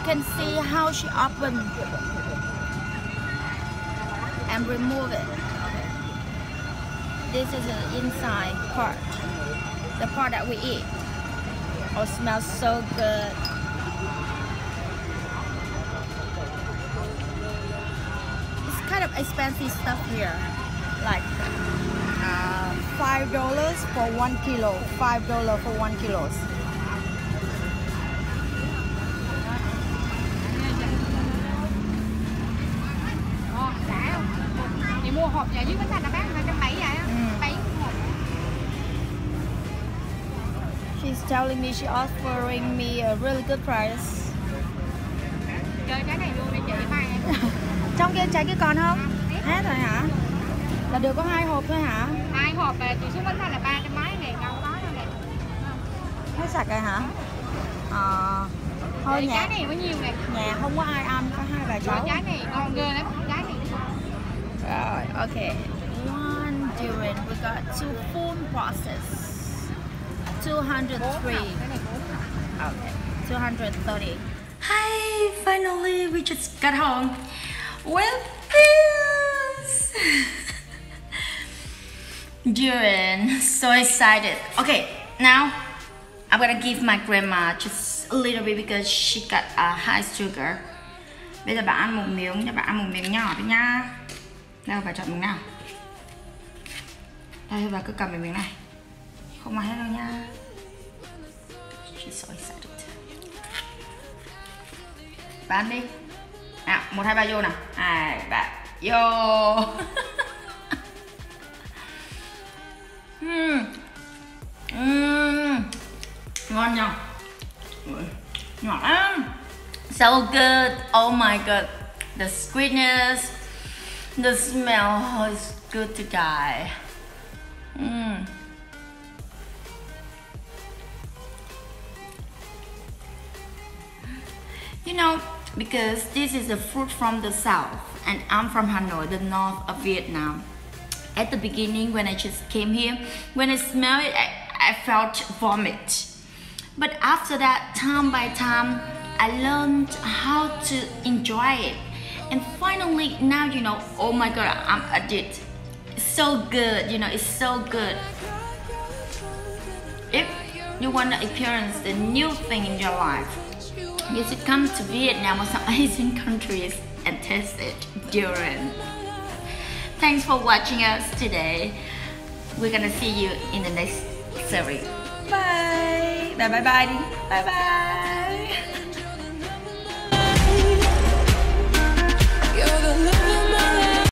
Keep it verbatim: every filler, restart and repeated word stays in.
can see how she opened and remove it. Okay. This is the inside part, the part that we eat. Oh, it smells so good. It's kind of expensive stuff here, like uh, five dollars for one kilo. Five dollars for one kilos. Mua hộp vậy dưới bánh thành là bán hai trăm bảy vậy. bảy hộp. She's telling me she offering me a really good price. Chơi trái này luôn đi chị mai. Trong kia trái kia còn không? Hết rồi hả? Là được có hai hộp thôi hả? Hai hộp chị xuống bánh thành là ba trăm mấy này, đâu có đâu nè. Hết sạch rồi hả? Ờ, thôi nhà, trái này có nhiều nè. Nhà không có ai ăn, có hai bà cháu. Trái này ngon ghê lắm, trái này. Rồi, okay. One durian, we got two full process. two hundred three. Okay, two hundred thirty. Hi, finally we just got home with this. Durian, so excited. Okay, now I'm gonna give my grandma just a little bit because she got a high sugar. Bây giờ bà ăn một miếng, cho bà ăn một miếng nhỏ thôi nha. Đâu bà chọn miếng nào? Đây bà cứ cầm cái miếng này. Không ai hết đâu nha. She's so excited. Bà ăn đi. Nào, một hai ba vô nào. Hai ba vô. uhm. Uhm. Ngon nhỉ? Ngọt lắm. So good. Oh my god. The sweetness, the smell is good to die. Mm. You know, because this is a fruit from the south and I'm from Hanoi, the north of Vietnam. At the beginning, when I just came here, when I smelled it, I, I felt vomit. But after that, time by time, I learned how to enjoy it. And finally, now you know, oh my god, I'm addicted. It's so good, you know, it's so good. If you want to experience the new thing in your life, you should come to Vietnam or some Asian countries and taste it, durian. Thanks for watching us today. We're gonna see you in the next series. Bye. Bye bye bye. Bye bye.